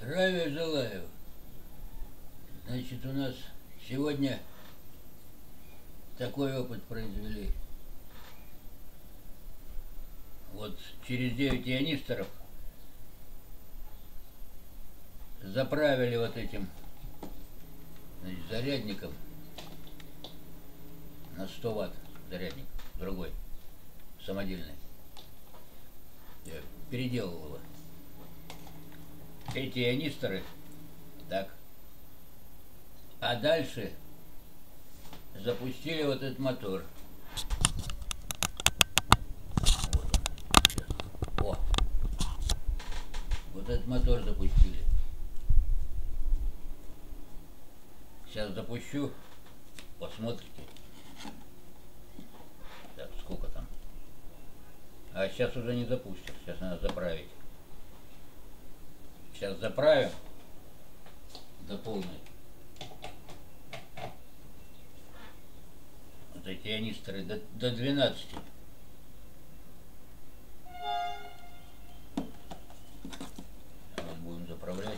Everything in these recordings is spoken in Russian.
Здравия желаю. Значит, у нас сегодня такой опыт произвели. Вот через 9 ионисторов заправили вот этим, значит, зарядником на 100 ватт зарядник, другой, самодельный. Я переделал его. Эти ионисторы, так. А дальше запустили вот этот мотор. Вот он. Сейчас. О! Вот этот мотор запустили. Сейчас запущу. Посмотрите. Так, сколько там? А сейчас уже не запустят. Сейчас надо заправить. Сейчас заправим до полной. Вот эти ионисторы до 12. Вот будем заправлять.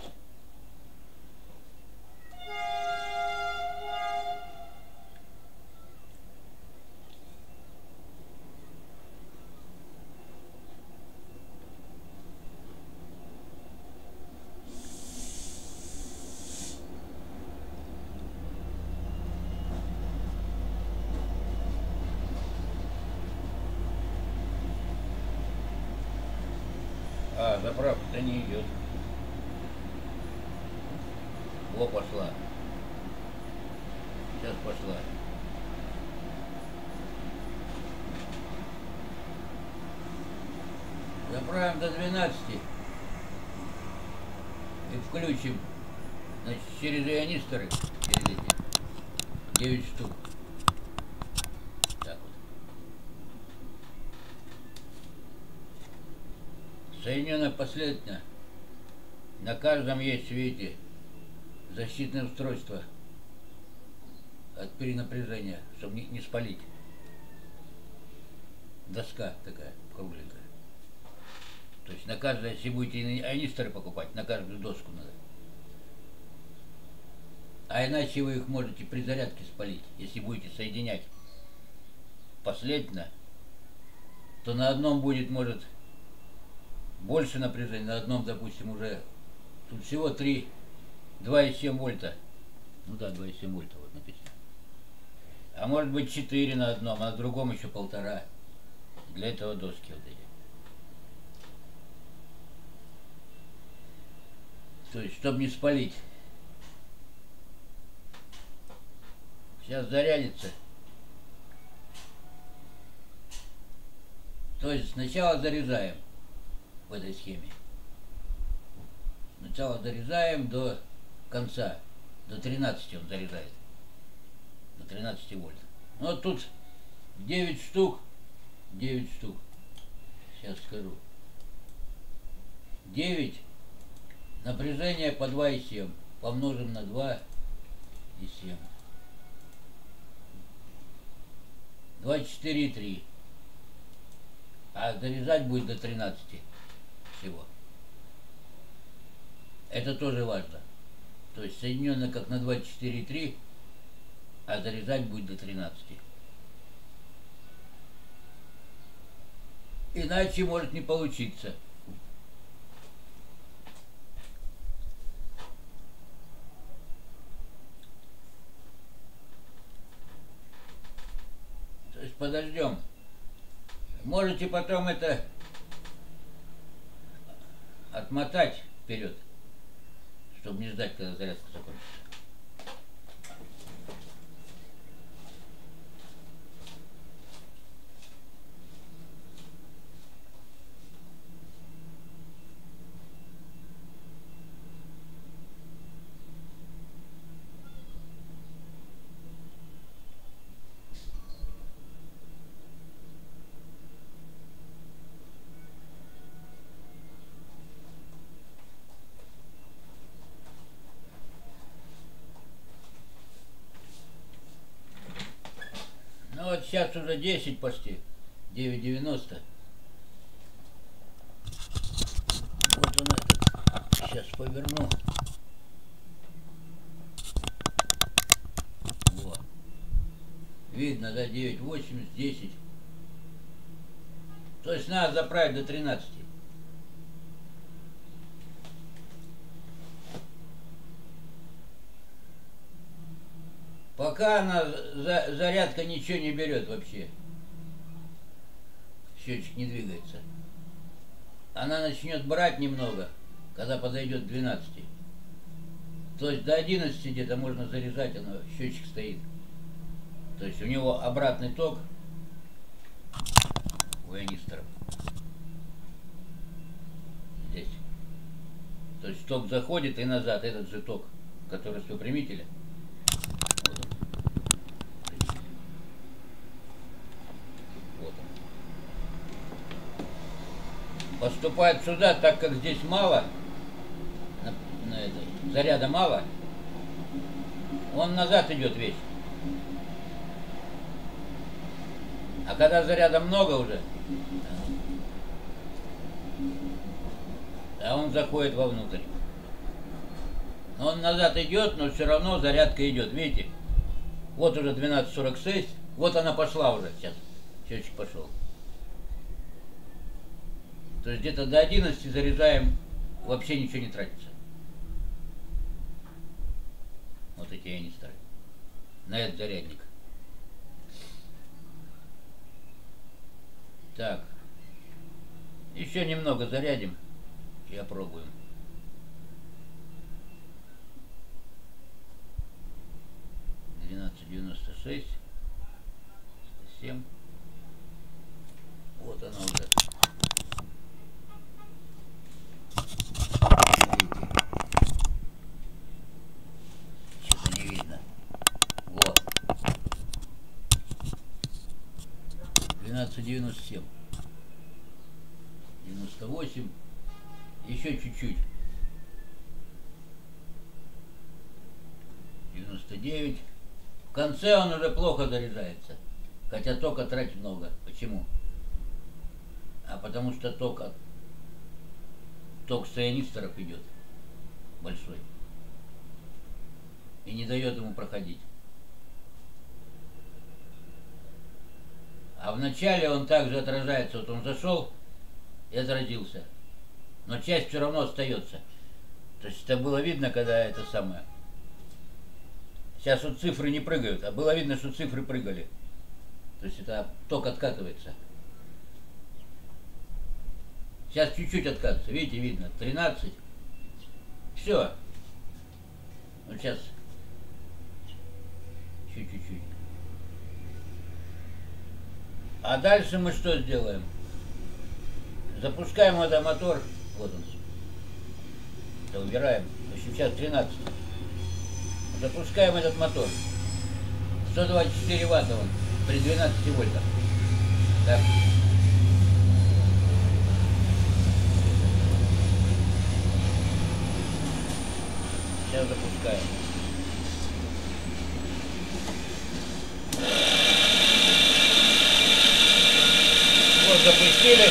А, заправка-то не идет. О, пошла. Сейчас пошла. Заправим до 12 и включим, значит, через ионисторы, через эти 9 штук. Так вот. Соединено последовательно. На каждом есть, видите, защитное устройство от перенапряжения, чтобы не спалить. Доска такая кругленькая. То есть на каждое, если будете ионисторы покупать, на каждую доску надо. А иначе вы их можете при зарядке спалить. Если будете соединять последовательно, то на одном будет, может, больше напряжения, на одном, допустим, уже тут всего 2,7 вольта. Ну да, 2,7 вольта вот написано. А может быть 4 на одном, а на другом еще 1,5. Для этого доски вот эти. То есть, чтобы не спалить. Сейчас зарядится. То есть сначала заряжаем в этой схеме. Сначала заряжаем до конца. До 13 он заряжает. До 13 вольт. Ну вот тут 9 штук. 9 штук. Сейчас скажу. 9. Напряжение по 2,7. Помножим на 2,7. 24,3. А заряжать будет до 13 всего. Это тоже важно. То есть соединенно как на 24,3, а заряжать будет до 13. Иначе может не получиться. То есть подождем. Можете потом это отмотать вперед, чтобы не ждать, когда зарядка закончится. Ну вот сейчас уже 10 почти, 9,90. Вот он этот. Сейчас поверну. Вот. Видно, да, 9,80, 10. То есть надо заправить до 13. Пока она зарядка ничего не берет вообще. Счетчик не двигается. Она начнет брать немного, когда подойдет к 12. То есть до 11 где-то можно заряжать, она, счетчик стоит. То есть у него обратный ток у ионисторов. Здесь. То есть ток заходит и назад, этот же ток, который с выпрямителя. Вот он. Вот он. Поступает сюда, так как здесь мало, заряда мало, он назад идет весь. А когда заряда много уже, а он заходит вовнутрь. Он назад идет, но все равно зарядка идет. Видите? Вот уже 12:46. Вот она пошла уже сейчас. Счетчик пошел. То есть где-то до 11 заряжаем, вообще ничего не тратится. Вот эти ионисторы. На этот зарядник. Так. Еще немного зарядим и опробуем. $12.96. 7. Вот она уже. Что-то не видно. Вот. 12.97. 98. Еще чуть-чуть. 99. В конце он уже плохо заряжается. Хотя тока тратить много. Почему? А потому что ток с ионисторов идет. Большой. И не дает ему проходить. А вначале он также отражается. Вот он зашел и отразился. Но часть все равно остается. То есть это было видно, когда это самое. Сейчас вот цифры не прыгают, а было видно, что цифры прыгали. То есть это ток откатывается. Сейчас чуть-чуть откатывается. Видите, видно. 13. Все. Вот сейчас. Еще чуть-чуть. А дальше мы что сделаем? Запускаем этот мотор. Вот он. Это убираем. В общем, сейчас 13. Запускаем этот мотор. 124 ватта он при 12 вольтах. Так. Сейчас запускаем. Вот запустили.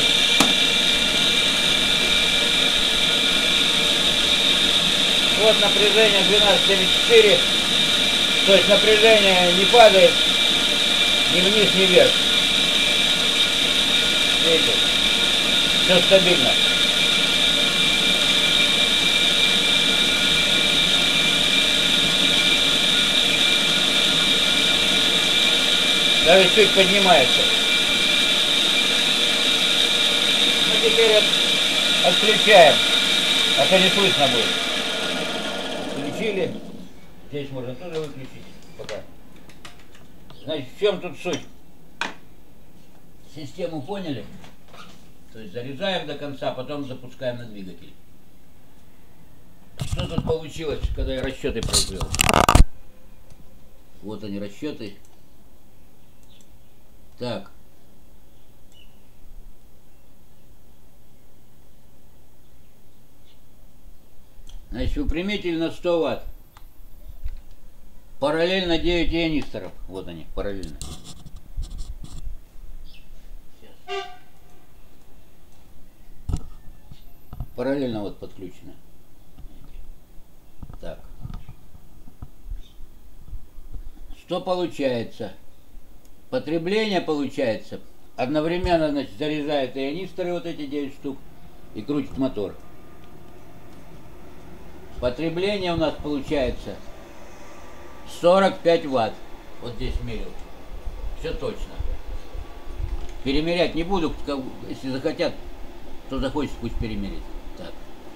Вот напряжение 12,74. То есть напряжение не падает ни вниз, ни вверх. Видите? Все стабильно. Даже чуть поднимается. Ну теперь отключаем. А то не слышно будет. Включили. Здесь можно тоже выключить пока. Значит, в чем тут суть? Систему поняли? То есть заряжаем до конца, потом запускаем на двигатель. Что тут получилось, когда я расчеты произвел? Вот они расчеты. Так. Значит, выпрямитель на 100 ватт. Параллельно 9 ионисторов. Вот они, параллельно. Сейчас. Параллельно вот подключено. что получается? Потребление получается. Одновременно, значит, заряжает ионисторы вот эти 9 штук и крутит мотор. Потребление у нас получается 45 ватт. Вот здесь мерил. Все точно. Перемерять не буду. Если захотят, кто захочет, пусть перемерит. Так.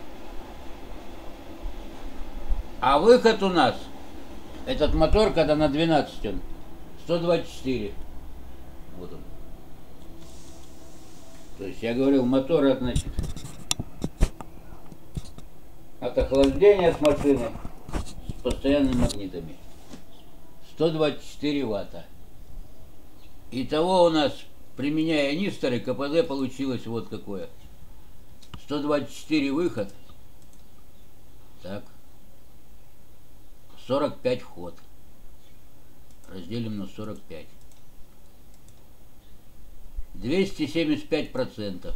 А выход у нас, этот мотор, когда на 12 он, 124. Вот он. То есть я говорил, мотор, значит, от охлаждения с машины с постоянными магнитами. 124 ватта. Итого у нас, применяя ионисторы, КПД получилось вот какое. 124 выход. Так. 45 вход. Разделим на 45. 275%.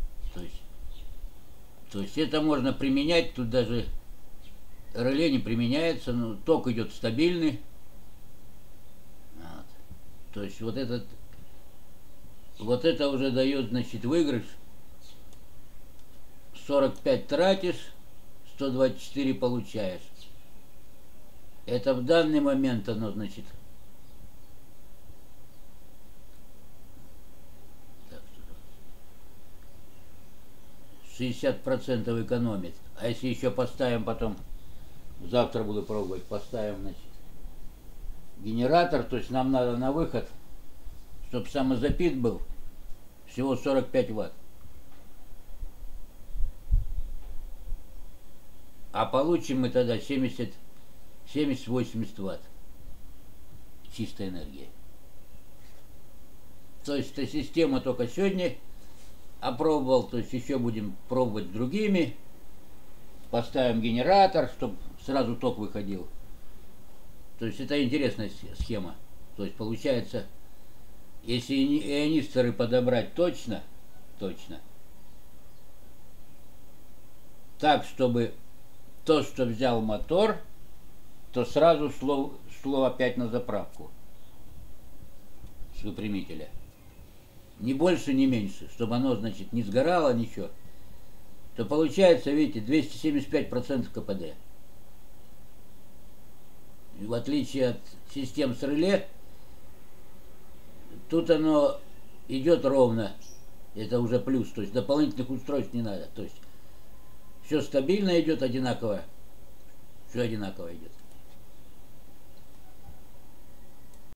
То есть это можно применять, тут даже реле не применяется, но ток идет стабильный. Вот. То есть вот это уже дает, значит, выигрыш. 45 тратишь, 124 получаешь. Это в данный момент оно, значит, 60% экономит. А если еще поставим потом, завтра буду пробовать, поставим, значит, генератор, то есть нам надо на выход, чтобы самозапит был, всего 45 ватт. А получим мы тогда 70-80 ватт чистой энергии. То есть эта система только сегодня опробовал, то есть еще будем пробовать с другими. Поставим генератор, чтобы сразу ток выходил. То есть это интересная схема. То есть получается, если ионисторы подобрать точно, так, чтобы то, что взял мотор, то сразу шло опять на заправку с выпрямителя. Ни больше, ни меньше, чтобы оно, значит, не сгорало, ничего. То получается, видите, 275% КПД. И в отличие от систем с реле, тут оно идет ровно. Это уже плюс, то есть дополнительных устройств не надо. То есть все стабильно идет, одинаково. Все одинаково идет.